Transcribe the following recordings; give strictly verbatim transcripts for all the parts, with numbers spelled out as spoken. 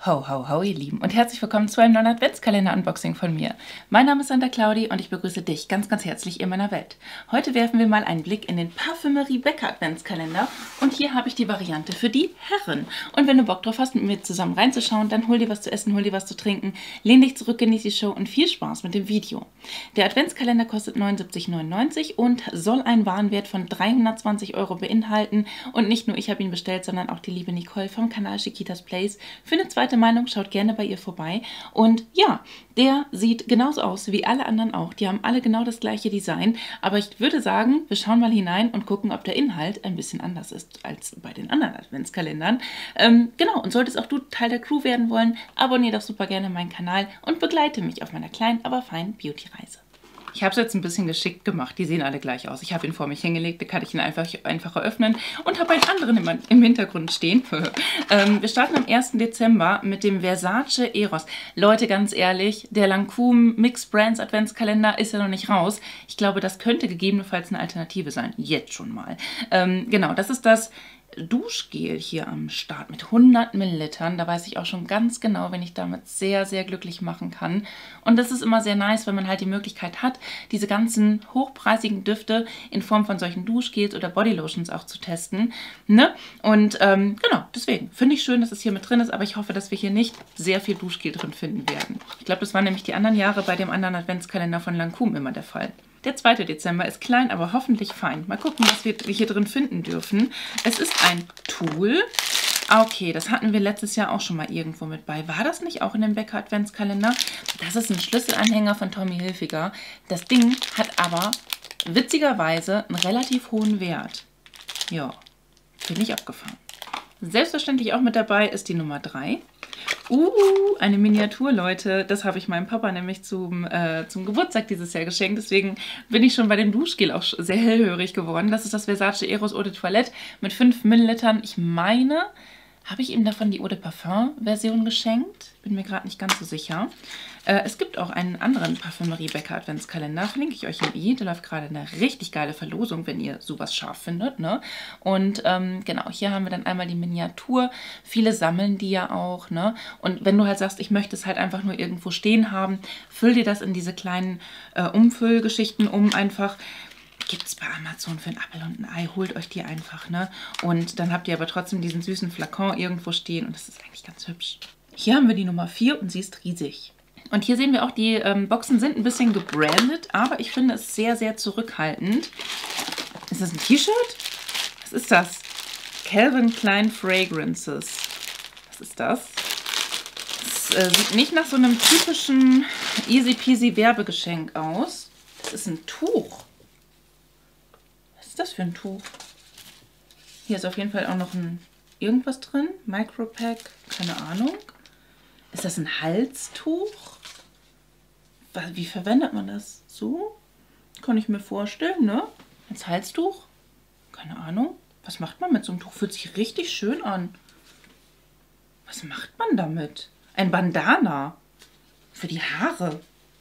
Ho, ho, ho, ihr Lieben und herzlich willkommen zu einem neuen Adventskalender-Unboxing von mir. Mein Name ist Santa Claudi und ich begrüße dich ganz, ganz herzlich in meiner Welt. Heute werfen wir mal einen Blick in den Parfümerie Becker Adventskalender und hier habe ich die Variante für die Herren. Und wenn du Bock drauf hast, mit mir zusammen reinzuschauen, dann hol dir was zu essen, hol dir was zu trinken, lehn dich zurück, genieß die Show und viel Spaß mit dem Video. Der Adventskalender kostet neunundsiebzig neunundneunzig und soll einen Warenwert von dreihundertzwanzig Euro beinhalten. Und nicht nur ich habe ihn bestellt, sondern auch die liebe Nicole vom Kanal Chiquitas Place. Für eine zweite Meinung, schaut gerne bei ihr vorbei. Und ja, der sieht genauso aus wie alle anderen auch. Die haben alle genau das gleiche Design. Aber ich würde sagen, wir schauen mal hinein und gucken, ob der Inhalt ein bisschen anders ist als bei den anderen Adventskalendern. Ähm, genau, und solltest auch du Teil der Crew werden wollen, abonniere doch super gerne meinen Kanal und begleite mich auf meiner kleinen, aber feinen Beauty-Reise. Ich habe es jetzt ein bisschen geschickt gemacht. Die sehen alle gleich aus. Ich habe ihn vor mich hingelegt, da kann ich ihn einfach, einfach öffnen und habe einen anderen im, im Hintergrund stehen. ähm, wir starten am ersten Dezember mit dem Versace Eros. Leute, ganz ehrlich, der Lancôme Mixed Brands Adventskalender ist ja noch nicht raus. Ich glaube, das könnte gegebenenfalls eine Alternative sein. Jetzt schon mal. Ähm, genau, das ist das Duschgel hier am Start mit hundert Millilitern. Da weiß ich auch schon ganz genau, wenn ich damit sehr, sehr glücklich machen kann. Und das ist immer sehr nice, wenn man halt die Möglichkeit hat, diese ganzen hochpreisigen Düfte in Form von solchen Duschgels oder Bodylotions auch zu testen. Ne? Und ähm, genau, deswegen finde ich schön, dass es hier mit drin ist, aber ich hoffe, dass wir hier nicht sehr viel Duschgel drin finden werden. Ich glaube, das waren nämlich die anderen Jahre bei dem anderen Adventskalender von Lancôme immer der Fall. Der zweite Dezember ist klein, aber hoffentlich fein. Mal gucken, was wir hier drin finden dürfen. Es ist ein Tool. Okay, das hatten wir letztes Jahr auch schon mal irgendwo mit bei. War das nicht auch in dem Becker Adventskalender? Das ist ein Schlüsselanhänger von Tommy Hilfiger. Das Ding hat aber witzigerweise einen relativ hohen Wert. Ja, bin ich abgefahren. Selbstverständlich auch mit dabei ist die Nummer drei. Uh, eine Miniatur, Leute. Das habe ich meinem Papa nämlich zum, äh, zum Geburtstag dieses Jahr geschenkt. Deswegen bin ich schon bei dem Duschgel auch sehr hellhörig geworden. Das ist das Versace Eros Eau de Toilette mit fünf Millilitern. Ich meine, habe ich ihm davon die Eau de Parfum Version geschenkt? Bin mir gerade nicht ganz so sicher. Äh, es gibt auch einen anderen Parfümerie Becker Adventskalender. Verlinke ich euch im i. Da läuft gerade eine richtig geile Verlosung, wenn ihr sowas scharf findet. Ne? Und ähm, genau, hier haben wir dann einmal die Miniatur. Viele sammeln die ja auch. Ne? Und wenn du halt sagst, ich möchte es halt einfach nur irgendwo stehen haben, füll dir das in diese kleinen äh, Umfüllgeschichten um einfach. Gibt es bei Amazon für ein Apfel und ein Ei, holt euch die einfach, ne? Und dann habt ihr aber trotzdem diesen süßen Flakon irgendwo stehen und das ist eigentlich ganz hübsch. Hier haben wir die Nummer vier und sie ist riesig. Und hier sehen wir auch, die ähm, Boxen sind ein bisschen gebrandet, aber ich finde es sehr, sehr zurückhaltend. Ist das ein T-Shirt? Was ist das? Calvin Klein Fragrances. Was ist das? Das äh, sieht nicht nach so einem typischen easy peasy Werbegeschenk aus. Das ist ein Tuch. Was ist das für ein Tuch? Hier ist auf jeden Fall auch noch ein irgendwas drin. Micropack, keine Ahnung. Ist das ein Halstuch? Wie verwendet man das? So? Kann ich mir vorstellen, ne? Als Halstuch? Keine Ahnung. Was macht man mit so einem Tuch? Fühlt sich richtig schön an. Was macht man damit? Ein Bandana. Für die Haare.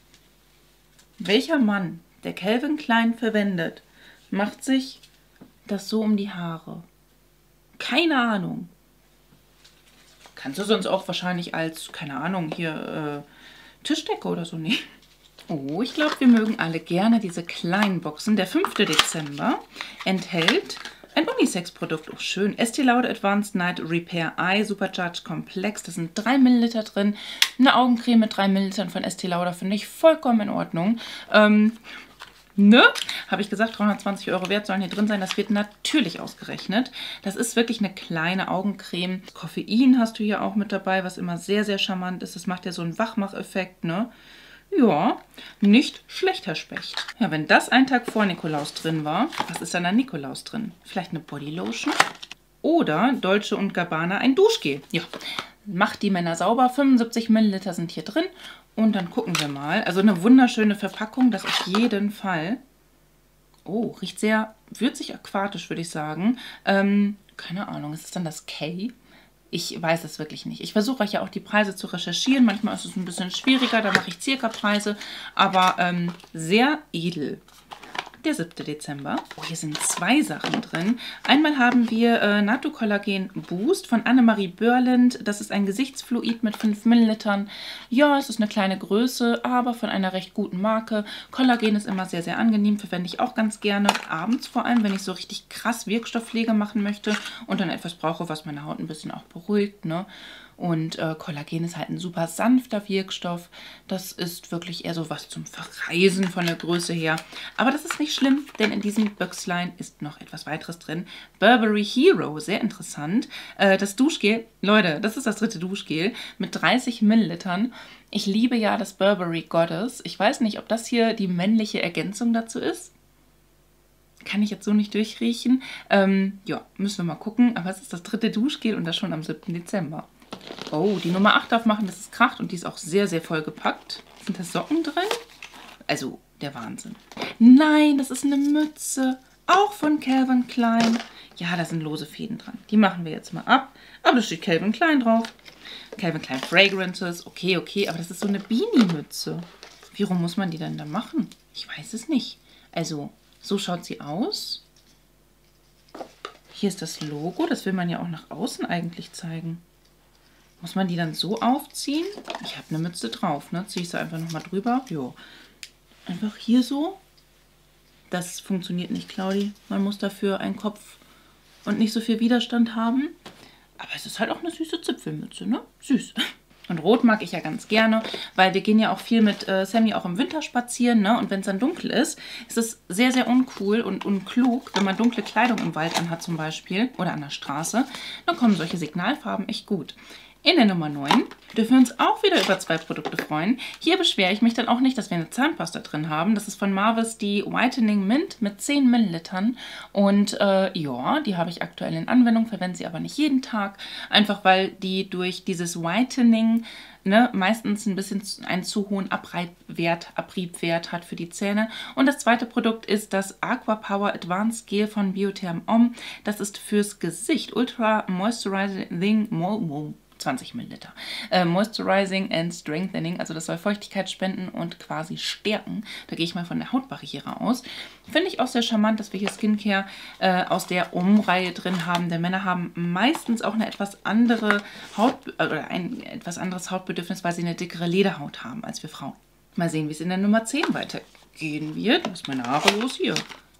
Welcher Mann, der Calvin Klein verwendet, macht sich das so um die Haare? Keine Ahnung. Kannst du sonst auch wahrscheinlich als, keine Ahnung, hier äh, Tischdecke oder so nehmen. Oh, ich glaube, wir mögen alle gerne diese kleinen Boxen. Der fünfte Dezember enthält ein Unisex-Produkt. Oh, schön. Estee Lauder Advanced Night Repair Eye Supercharged Complex. Da sind drei Milliliter drin. Eine Augencreme mit drei Millilitern von Estee Lauder finde ich vollkommen in Ordnung. Ähm, ne? Habe ich gesagt, dreihundertzwanzig Euro wert sollen hier drin sein. Das wird natürlich ausgerechnet. Das ist wirklich eine kleine Augencreme. Koffein hast du hier auch mit dabei, was immer sehr, sehr charmant ist. Das macht ja so einen Wachmacheffekt, ne? Ja, nicht schlecht, Herr Specht. Ja, wenn das ein Tag vor Nikolaus drin war, was ist dann an Nikolaus drin? Vielleicht eine Bodylotion? Oder Dolce und Gabbana ein Duschgel. Ja, macht die Männer sauber. fünfundsiebzig Milliliter sind hier drin. Und dann gucken wir mal. Also eine wunderschöne Verpackung, das auf jeden Fall. Oh, riecht sehr würzig aquatisch, würde ich sagen. Ähm, keine Ahnung, ist es dann das K? Ich weiß es wirklich nicht. Ich versuche euch ja auch die Preise zu recherchieren. Manchmal ist es ein bisschen schwieriger, da mache ich circa Preise. Aber ähm, sehr edel. der siebte Dezember. Oh, hier sind zwei Sachen drin. Einmal haben wir äh, Nattocollagen Boost von Annemarie Börland. Das ist ein Gesichtsfluid mit fünf Millilitern. Ja, es ist eine kleine Größe, aber von einer recht guten Marke. Kollagen ist immer sehr, sehr angenehm. Verwende ich auch ganz gerne. Abends vor allem, wenn ich so richtig krass Wirkstoffpflege machen möchte und dann etwas brauche, was meine Haut ein bisschen auch beruhigt, ne? Und äh, Kollagen ist halt ein super sanfter Wirkstoff. Das ist wirklich eher so was zum Verreisen von der Größe her. Aber das ist nicht schlimm, denn in diesem Büchslein ist noch etwas weiteres drin. Burberry Hero, sehr interessant. Äh, das Duschgel, Leute, das ist das dritte Duschgel mit dreißig Millilitern. Ich liebe ja das Burberry Goddess. Ich weiß nicht, ob das hier die männliche Ergänzung dazu ist. Kann ich jetzt so nicht durchriechen. Ähm, ja, müssen wir mal gucken. Aber es ist das dritte Duschgel und das schon am siebten Dezember. Oh, die Nummer acht aufmachen, das ist Kracht und die ist auch sehr, sehr voll gepackt. Sind da Socken drin? Also, der Wahnsinn. Nein, das ist eine Mütze. Auch von Calvin Klein. Ja, da sind lose Fäden dran. Die machen wir jetzt mal ab. Aber da steht Calvin Klein drauf. Calvin Klein Fragrances. Okay, okay, aber das ist so eine Beanie-Mütze. Wie rum muss man die denn da machen? Ich weiß es nicht. Also, so schaut sie aus. Hier ist das Logo. Das will man ja auch nach außen eigentlich zeigen. Muss man die dann so aufziehen? Ich habe eine Mütze drauf, ne? Ziehe ich sie einfach nochmal drüber. Jo. Einfach hier so. Das funktioniert nicht, Claudi. Man muss dafür einen Kopf und nicht so viel Widerstand haben. Aber es ist halt auch eine süße Zipfelmütze, ne? Süß. Und Rot mag ich ja ganz gerne, weil wir gehen ja auch viel mit äh, Sammy auch im Winter spazieren, ne? Und wenn es dann dunkel ist, ist es sehr, sehr uncool und unklug, wenn man dunkle Kleidung im Wald anhat zum Beispiel oder an der Straße. Dann kommen solche Signalfarben echt gut. In der Nummer neun dürfen wir uns auch wieder über zwei Produkte freuen. Hier beschwere ich mich dann auch nicht, dass wir eine Zahnpasta drin haben. Das ist von Marvis die Whitening Mint mit zehn Millilitern. Und äh, ja, die habe ich aktuell in Anwendung, verwende sie aber nicht jeden Tag. Einfach weil die durch dieses Whitening ne, meistens ein bisschen einen zu hohen Abreibwert, Abriebwert hat für die Zähne. Und das zweite Produkt ist das Aqua Power Advanced Gel von Biotherm Homme. Das ist fürs Gesicht. Ultra Moisturizing Mo zwanzig Milliliter. Äh, Moisturizing and Strengthening, also das soll Feuchtigkeit spenden und quasi stärken. Da gehe ich mal von der Hautbarriere aus. Finde ich auch sehr charmant, dass wir hier Skincare äh, aus der Umreihe drin haben. Denn Männer haben meistens auch eine etwas andere Haut äh, oder ein etwas anderes Hautbedürfnis, weil sie eine dickere Lederhaut haben als wir Frauen. Mal sehen, wie es in der Nummer zehn weitergehen wird. Was ist meine Haare los hier?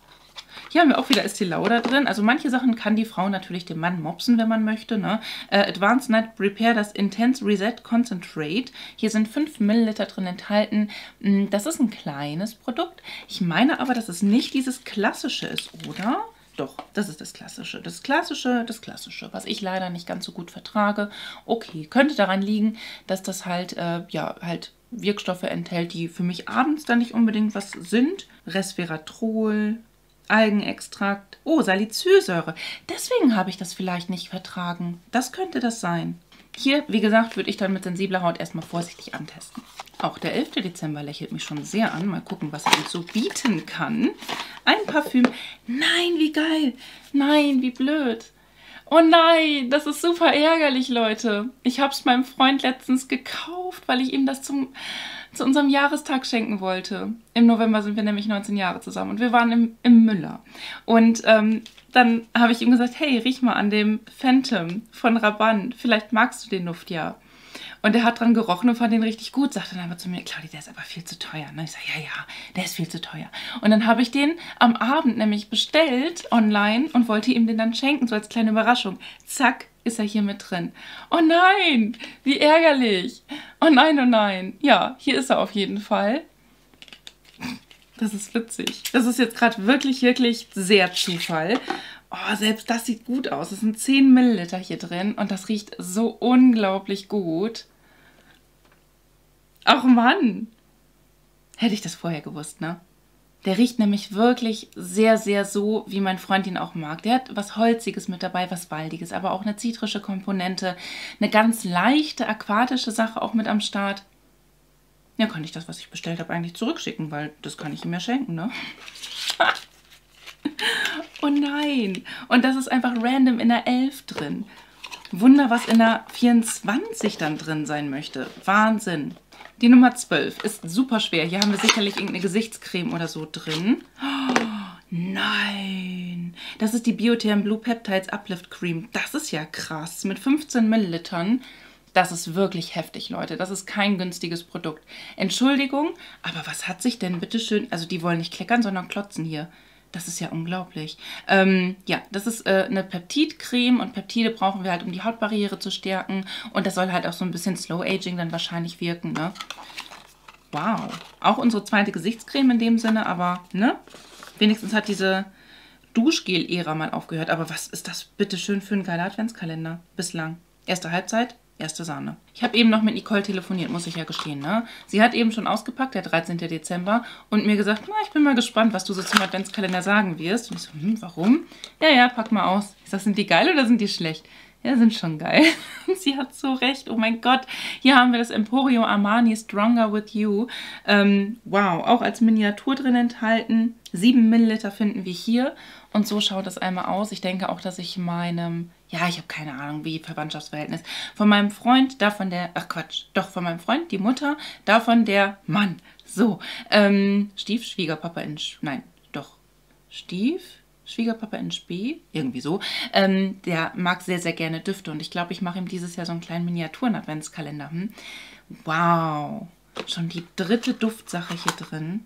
Hier haben wir auch wieder Estee Lauder drin. Also manche Sachen kann die Frau natürlich dem Mann mopsen, wenn man möchte. Ne? Äh, Advanced Night Repair, das Intense Reset Concentrate. Hier sind fünf Milliliter drin enthalten. Das ist ein kleines Produkt. Ich meine aber, dass es nicht dieses klassische ist, oder? Doch, das ist das Klassische. Das Klassische, das Klassische, was ich leider nicht ganz so gut vertrage. Okay, könnte daran liegen, dass das halt, äh, ja, halt Wirkstoffe enthält, die für mich abends dann nicht unbedingt was sind. Resveratrol, Algenextrakt. Oh, Salicylsäure. Deswegen habe ich das vielleicht nicht vertragen. Das könnte das sein. Hier, wie gesagt, würde ich dann mit sensibler Haut erstmal vorsichtig antesten. Auch der elfte Dezember lächelt mich schon sehr an. Mal gucken, was er uns so bieten kann. Ein Parfüm. Nein, wie geil. Nein, wie blöd. Oh nein, das ist super ärgerlich, Leute. Ich habe es meinem Freund letztens gekauft, weil ich ihm das zum... zu unserem Jahrestag schenken wollte. Im November sind wir nämlich neunzehn Jahre zusammen und wir waren im, im Müller. Und ähm, dann habe ich ihm gesagt, hey, riech mal an dem Phantom von Rabanne. Vielleicht magst du den Duft ja. Und er hat dran gerochen und fand den richtig gut. Sagte dann aber zu mir, Claudi, der ist aber viel zu teuer. Ne? Ich sage, ja, ja, der ist viel zu teuer. Und dann habe ich den am Abend nämlich bestellt online und wollte ihm den dann schenken, so als kleine Überraschung. Zack, ist er hier mit drin. Oh nein, wie ärgerlich. Oh nein, oh nein. Ja, hier ist er auf jeden Fall. Das ist witzig. Das ist jetzt gerade wirklich, wirklich sehr Zufall. Oh, selbst das sieht gut aus. Es sind zehn Milliliter hier drin und das riecht so unglaublich gut. Ach Mann. Hätte ich das vorher gewusst, ne? Der riecht nämlich wirklich sehr, sehr so, wie mein Freund ihn auch mag. Der hat was Holziges mit dabei, was Waldiges, aber auch eine zitrische Komponente. Eine ganz leichte, aquatische Sache auch mit am Start. Ja, kann ich das, was ich bestellt habe, eigentlich zurückschicken, weil das kann ich ihm ja schenken, ne? Oh nein. Und das ist einfach random in der elf drin. Wunder, was in der vierundzwanzig dann drin sein möchte. Wahnsinn. Die Nummer zwölf ist super schwer. Hier haben wir sicherlich irgendeine Gesichtscreme oder so drin. Oh, Nein, das ist die Biotherm Blue Peptides Uplift Cream. Das ist ja krass, mit fünfzehn Millilitern. Das ist wirklich heftig, Leute. Das ist kein günstiges Produkt. Entschuldigung, aber was hat sich denn bitte schön... Also die wollen nicht kleckern, sondern klotzen hier. Das ist ja unglaublich. Ähm, ja, das ist äh, eine Peptidcreme und Peptide brauchen wir halt, um die Hautbarriere zu stärken. Und das soll halt auch so ein bisschen Slow Aging dann wahrscheinlich wirken, ne? Wow. Auch unsere zweite Gesichtscreme in dem Sinne, aber, ne? Wenigstens hat diese Duschgel-Ära mal aufgehört. Aber was ist das bitte schön für ein geiler Adventskalender? Bislang. Erste Halbzeit. Erste Sahne. Ich habe eben noch mit Nicole telefoniert, muss ich ja gestehen, ne? Sie hat eben schon ausgepackt, der dreizehnte Dezember, und mir gesagt, na, ich bin mal gespannt, was du so zum Adventskalender sagen wirst. Und ich so, hm, warum? Ja, ja, pack mal aus. Ich sag, sind die geil oder sind die schlecht? Ja, sind schon geil. Sie hat so recht. Oh mein Gott. Hier haben wir das Emporio Armani Stronger With You. Ähm, wow, auch als Miniatur drin enthalten. sieben Milliliter finden wir hier. Und so schaut das einmal aus. Ich denke auch, dass ich meinem, ja, ich habe keine Ahnung, wie Verwandtschaftsverhältnis, von meinem Freund, davon der, ach Quatsch, doch, von meinem Freund, die Mutter, davon der Mann. So, ähm, Stief, Schwiegerpapa in, Sch nein, doch, Stief, Schwiegerpapa in Spee, irgendwie so, ähm, der mag sehr, sehr gerne Düfte und ich glaube, ich mache ihm dieses Jahr so einen kleinen Miniaturen-Adventskalender. Hm? Wow, schon die dritte Duftsache hier drin.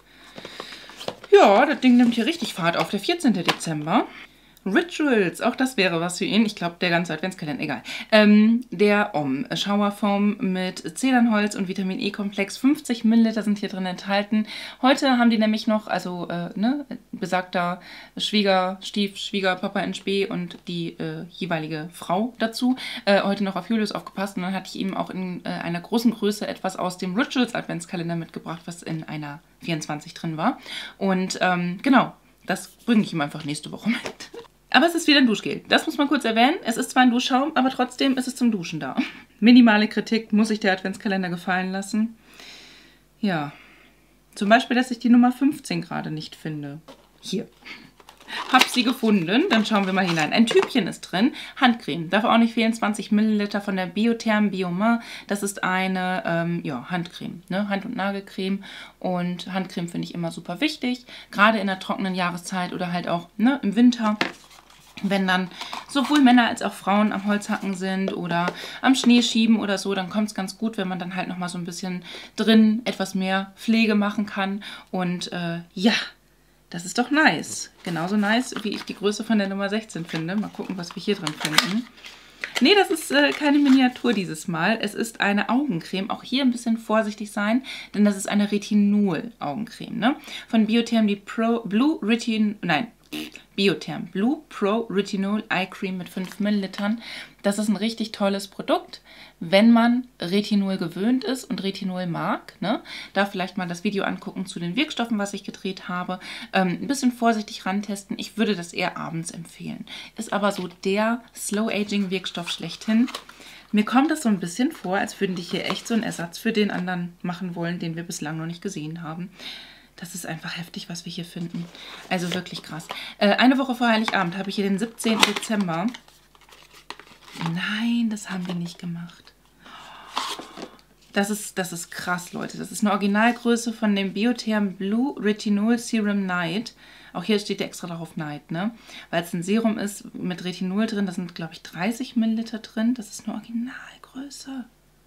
Ja, das Ding nimmt hier richtig Fahrt auf, der vierzehnte Dezember. Rituals, auch das wäre was für ihn. Ich glaube, der ganze Adventskalender, egal. Ähm, der Om Shower Foam mit Zedernholz und Vitamin E-Komplex. fünfzig Milliliter sind hier drin enthalten. Heute haben die nämlich noch, also äh, ne, besagter Schwieger, Stief, Schwiegerpapa in Spee und die äh, jeweilige Frau dazu, äh, heute noch auf Julius aufgepasst. Und dann hatte ich ihm auch in äh, einer großen Größe etwas aus dem Rituals Adventskalender mitgebracht, was in einer vierundzwanzig drin war. Und ähm, genau, das bringe ich ihm einfach nächste Woche mit. Aber es ist wieder ein Duschgel. Das muss man kurz erwähnen. Es ist zwar ein Duschschaum, aber trotzdem ist es zum Duschen da. Minimale Kritik muss sich der Adventskalender gefallen lassen. Ja. Zum Beispiel, dass ich die Nummer fünfzehn gerade nicht finde. Hier. Hab sie gefunden. Dann schauen wir mal hinein. Ein Tübchen ist drin. Handcreme. Darf auch nicht fehlen. zwanzig Milliliter von der Biotherm Biomain. Das ist eine ähm, ja, Handcreme. Ne? Hand- und Nagelcreme. Und Handcreme finde ich immer super wichtig. Gerade in der trockenen Jahreszeit oder halt auch ne, im Winter. Wenn dann sowohl Männer als auch Frauen am Holzhacken sind oder am Schnee schieben oder so, dann kommt es ganz gut, wenn man dann halt nochmal so ein bisschen drin etwas mehr Pflege machen kann. Und äh, ja, das ist doch nice. Genauso nice, wie ich die Größe von der Nummer sechzehn finde. Mal gucken, was wir hier drin finden. Nee, das ist äh, keine Miniatur dieses Mal. Es ist eine Augencreme. Auch hier ein bisschen vorsichtig sein, denn das ist eine Retinol-Augencreme. Ne? Von Biotherm die Pro Blue Retin... Nein, Biotherm Blue Pro Retinol Eye Cream mit fünf Millilitern. Das ist ein richtig tolles Produkt, wenn man Retinol gewöhnt ist und Retinol mag. Ne? Da vielleicht mal das Video angucken zu den Wirkstoffen, was ich gedreht habe. Ähm, ein bisschen vorsichtig rantesten. Ich würde das eher abends empfehlen. Ist aber so der Slow-Aging-Wirkstoff schlechthin. Mir kommt das so ein bisschen vor, als würden die hier echt so einen Ersatz für den anderen machen wollen, den wir bislang noch nicht gesehen haben. Das ist einfach heftig, was wir hier finden. Also wirklich krass. Äh, eine Woche vor Heiligabend habe ich hier den siebzehnten Dezember. Nein, das haben wir nicht gemacht. Das ist, das ist krass, Leute. Das ist eine Originalgröße von dem Biotherm Blue Retinol Serum Night. Auch hier steht extra drauf Night, ne? Weil es ein Serum ist mit Retinol drin. Da sind, glaube ich, dreißig Milliliter drin. Das ist eine Originalgröße.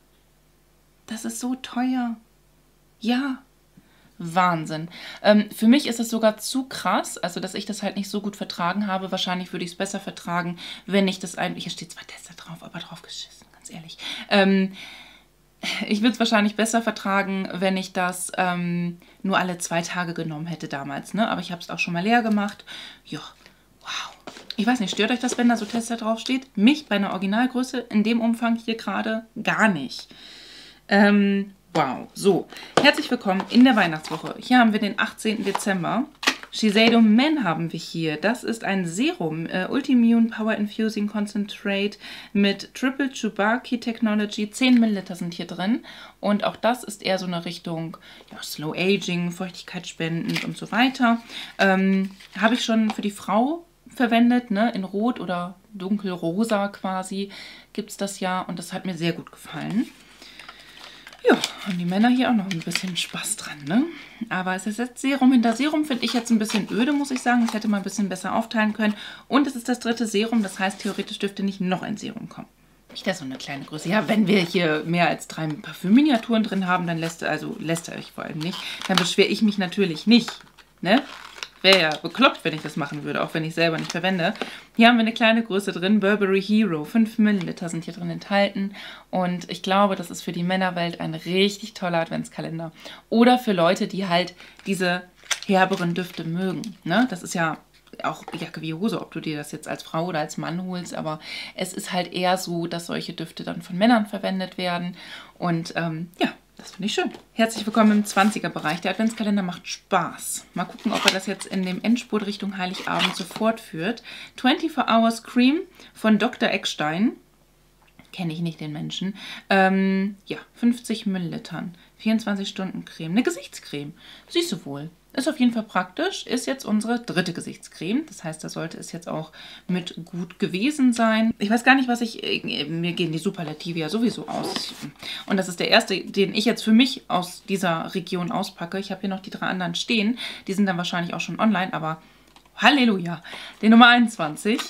Das ist so teuer. Ja. Wahnsinn. Ähm, für mich ist es sogar zu krass, also dass ich das halt nicht so gut vertragen habe. Wahrscheinlich würde ich es besser vertragen, wenn ich das ein... Hier steht zwar Tester drauf, aber drauf geschissen, ganz ehrlich. Ähm, ich würde es wahrscheinlich besser vertragen, wenn ich das ähm, nur alle zwei Tage genommen hätte damals. Ne? Aber ich habe es auch schon mal leer gemacht. Ja, wow. Ich weiß nicht, stört euch das, wenn da so Tester drauf steht? Mich bei einer Originalgröße in dem Umfang hier gerade gar nicht. Ähm... Wow, so, herzlich willkommen in der Weihnachtswoche. Hier haben wir den achtzehnten Dezember. Shiseido Men haben wir hier. Das ist ein Serum, äh, Ultimune Power Infusing Concentrate mit Triple Chubaki Technology. zehn Milliliter sind hier drin. Und auch das ist eher so eine Richtung ja, Slow Aging, feuchtigkeitsspendend und so weiter. Ähm, habe ich schon für die Frau verwendet, ne? In Rot oder dunkelrosa quasi gibt es das ja. Und das hat mir sehr gut gefallen. Ja, haben die Männer hier auch noch ein bisschen Spaß dran, ne? Aber es ist jetzt Serum hinter Serum, finde ich jetzt ein bisschen öde, muss ich sagen. Das hätte man ein bisschen besser aufteilen können. Und es ist das dritte Serum, das heißt, theoretisch dürfte nicht noch ein Serum kommen. Ich da so eine kleine Größe. Ja, wenn wir hier mehr als drei Parfümminiaturen drin haben, dann lässt also lässt er euch vor allem nicht. Dann beschwere ich mich natürlich nicht, ne? Wäre ja bekloppt, wenn ich das machen würde, auch wenn ich selber nicht verwende. Hier haben wir eine kleine Größe drin, Burberry Hero. fünf Milliliter sind hier drin enthalten. Und ich glaube, das ist für die Männerwelt ein richtig toller Adventskalender. Oder für Leute, die halt diese herberen Düfte mögen. Ne? Das ist ja auch Jacke wie Hose, ob du dir das jetzt als Frau oder als Mann holst. Aber es ist halt eher so, dass solche Düfte dann von Männern verwendet werden. Und ähm, ja. Das finde ich schön. Herzlich willkommen im zwanziger-Bereich. Der Adventskalender macht Spaß. Mal gucken, ob er das jetzt in dem Endspurt Richtung Heiligabend so fortführt. vierundzwanzig Hours Cream von Doktor Eckstein. Kenne ich nicht den Menschen. Ähm, ja, fünfzig Millilitern. vierundzwanzig Stunden Creme. Eine Gesichtscreme. Siehst du wohl. Ist auf jeden Fall praktisch. Ist jetzt unsere dritte Gesichtscreme. Das heißt, da sollte es jetzt auch mit gut gewesen sein. Ich weiß gar nicht, was ich... Mir gehen die Superlative ja sowieso aus. Und das ist der erste, den ich jetzt für mich aus dieser Region auspacke. Ich habe hier noch die drei anderen stehen. Die sind dann wahrscheinlich auch schon online, aber Halleluja. Den Nummer einundzwanzig.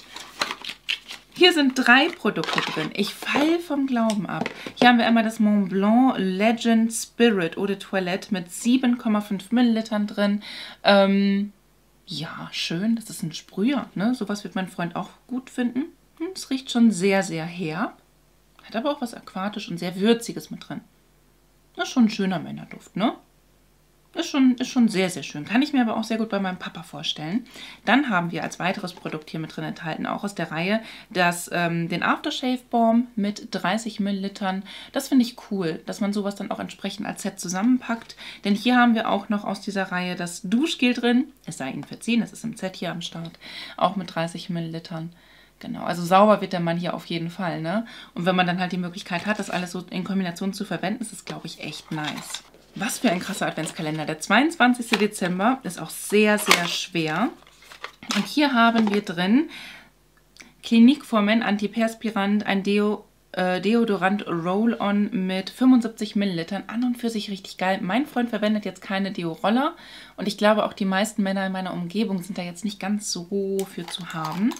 Hier sind drei Produkte drin. Ich falle vom Glauben ab. Hier haben wir einmal das Montblanc Legend Spirit Eau de Toilette mit sieben Komma fünf Millilitern drin. Ähm, ja, schön. Das ist ein Sprüher. Ne? Sowas wird mein Freund auch gut finden. Es riecht schon sehr, sehr herb. Hat aber auch was Aquatisch und sehr Würziges mit drin. Das ist schon ein schöner Männerduft, ne? Ist schon, ist schon sehr, sehr schön. Kann ich mir aber auch sehr gut bei meinem Papa vorstellen. Dann haben wir als weiteres Produkt hier mit drin enthalten, auch aus der Reihe, das, ähm, den Aftershave Balm mit dreißig Millilitern. Das finde ich cool, dass man sowas dann auch entsprechend als Set zusammenpackt. Denn hier haben wir auch noch aus dieser Reihe das Duschgel drin. Es sei Ihnen verziehen, es ist im Set hier am Start. Auch mit dreißig Millilitern. Genau, also sauber wird der Mann hier auf jeden Fall, ne? Und wenn man dann halt die Möglichkeit hat, das alles so in Kombination zu verwenden, ist es, glaube ich, echt nice. Was für ein krasser Adventskalender. Der zweiundzwanzigste Dezember ist auch sehr, sehr schwer. Und hier haben wir drin Clinique for Men Antiperspirant, ein Deo, äh, Deodorant Roll-On mit fünfundsiebzig Millilitern. An und für sich richtig geil. Mein Freund verwendet jetzt keine Deo-Roller. Und ich glaube, auch die meisten Männer in meiner Umgebung sind da jetzt nicht ganz so für zu haben.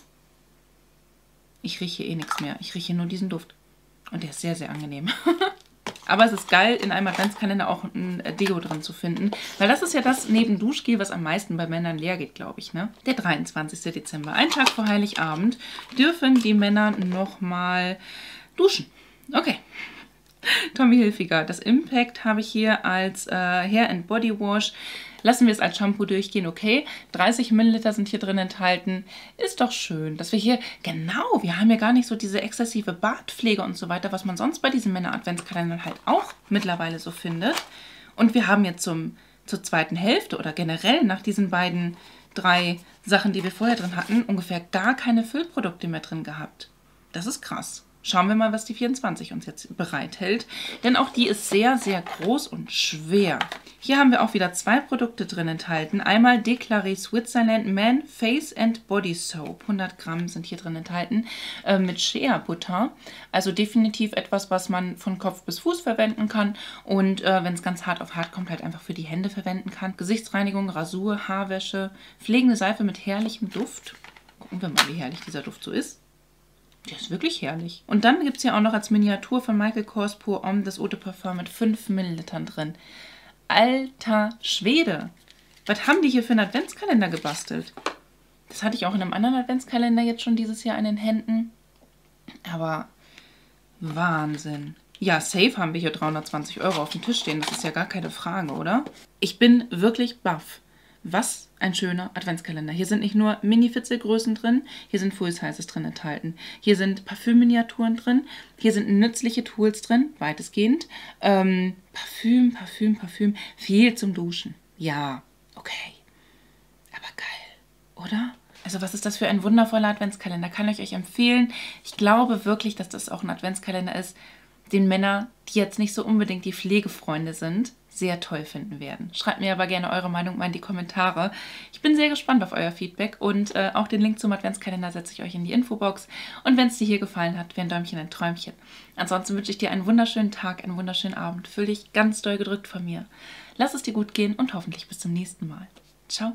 Ich rieche eh nichts mehr. Ich rieche nur diesen Duft. Und der ist sehr, sehr angenehm. Aber es ist geil, in einem Adventskalender auch ein Deo drin zu finden. Weil das ist ja das neben Duschgel, was am meisten bei Männern leer geht, glaube ich. Ne? Der dreiundzwanzigste Dezember, ein Tag vor Heiligabend, dürfen die Männer nochmal duschen. Okay. Tommy Hilfiger. Das Impact habe ich hier als äh, Hair and Body Wash. Lassen wir es als Shampoo durchgehen, okay. dreißig Milliliter sind hier drin enthalten. Ist doch schön, dass wir hier, genau, wir haben ja gar nicht so diese exzessive Bartpflege und so weiter, was man sonst bei diesen Männer-Adventskalendern halt auch mittlerweile so findet. Und wir haben jetzt zum, zur zweiten Hälfte oder generell nach diesen beiden, drei Sachen, die wir vorher drin hatten, ungefähr gar keine Füllprodukte mehr drin gehabt. Das ist krass. Schauen wir mal, was die vierundzwanzig uns jetzt bereithält. Denn auch die ist sehr, sehr groß und schwer. Hier haben wir auch wieder zwei Produkte drin enthalten. Einmal Declaré Switzerland Man Face and Body Soap. hundert Gramm sind hier drin enthalten. Äh, mit Shea Butter. Also definitiv etwas, was man von Kopf bis Fuß verwenden kann. Und äh, wenn es ganz hart auf hart kommt, halt einfach für die Hände verwenden kann. Gesichtsreinigung, Rasur, Haarwäsche. Pflegende Seife mit herrlichem Duft. Gucken wir mal, wie herrlich dieser Duft so ist. Der ist wirklich herrlich. Und dann gibt es ja auch noch als Miniatur von Michael Kors Pour Homme das Eau de Parfum mit fünf Millilitern drin. Alter Schwede! Was haben die hier für einen Adventskalender gebastelt? Das hatte ich auch in einem anderen Adventskalender jetzt schon dieses Jahr in den Händen. Aber Wahnsinn. Ja, safe haben wir hier dreihundertzwanzig Euro auf dem Tisch stehen. Das ist ja gar keine Frage, oder? Ich bin wirklich baff. Was ein schöner Adventskalender. Hier sind nicht nur Mini-Fitzelgrößen drin, hier sind Full-Sizes drin enthalten. Hier sind Parfümminiaturen drin, hier sind nützliche Tools drin, weitestgehend. Ähm, Parfüm, Parfüm, Parfüm, viel zum Duschen. Ja, okay. Aber geil, oder? Also was ist das für ein wundervoller Adventskalender? Kann ich euch empfehlen. Ich glaube wirklich, dass das auch ein Adventskalender ist, den Männer, die jetzt nicht so unbedingt die Pflegefreunde sind, sehr toll finden werden. Schreibt mir aber gerne eure Meinung mal in die Kommentare. Ich bin sehr gespannt auf euer Feedback und äh, auch den Link zum Adventskalender setze ich euch in die Infobox. Und wenn es dir hier gefallen hat, wäre ein Däumchen ein Träumchen. Ansonsten wünsche ich dir einen wunderschönen Tag, einen wunderschönen Abend. Fühl dich ganz doll gedrückt von mir. Lass es dir gut gehen und hoffentlich bis zum nächsten Mal. Ciao!